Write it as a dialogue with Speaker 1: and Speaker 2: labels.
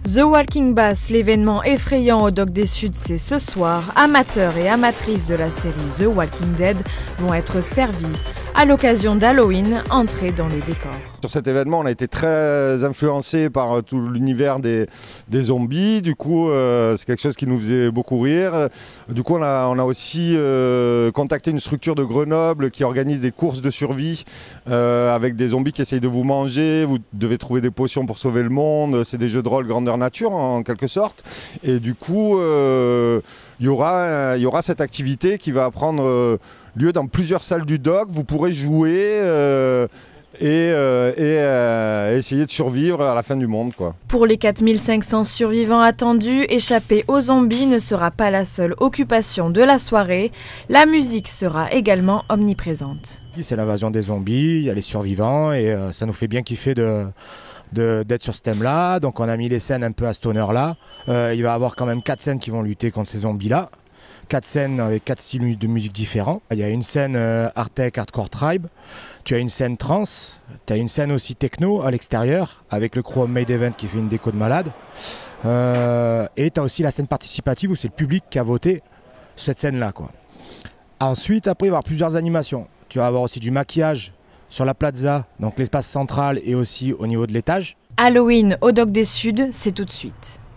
Speaker 1: The Walking Bass, l'événement effrayant au Dock des Suds, c'est ce soir. Amateurs et amatrices de la série The Walking Dead vont être servis à l'occasion d'Halloween, entrée dans le décor.
Speaker 2: Sur cet événement, on a été très influencé par tout l'univers des zombies. Du coup, c'est quelque chose qui nous faisait beaucoup rire. Du coup, on a aussi contacté une structure de Grenoble qui organise des courses de survie avec des zombies qui essayent de vous manger. Vous devez trouver des potions pour sauver le monde. C'est des jeux de rôle grandeur nature en quelque sorte. Et du coup, il y aura cette activité qui va prendre lieu dans plusieurs salles du dock. Vous pourrez jouer et essayer de survivre à la fin du monde, quoi.
Speaker 1: Pour les 4500 survivants attendus, échapper aux zombies ne sera pas la seule occupation de la soirée. La musique sera également omniprésente.
Speaker 3: C'est l'invasion des zombies, il y a les survivants et ça nous fait bien kiffer d'être sur ce thème-là. Donc on a mis les scènes un peu à cette honneur-là. Il va y avoir quand même 4 scènes qui vont lutter contre ces zombies-là. 4 scènes avec 4 styles de musique différents. Il y a une scène Artec, Hardcore Tribe. Tu as une scène trans. Tu as une scène aussi techno à l'extérieur avec le crew Made Event qui fait une déco de malade. Et tu as aussi la scène participative où c'est le public qui a voté cette scène-là, quoi. Ensuite, après, il va y avoir plusieurs animations. Tu vas avoir aussi du maquillage sur la plaza, donc l'espace central et aussi au niveau de l'étage.
Speaker 1: Halloween au Dock des Suds, c'est tout de suite.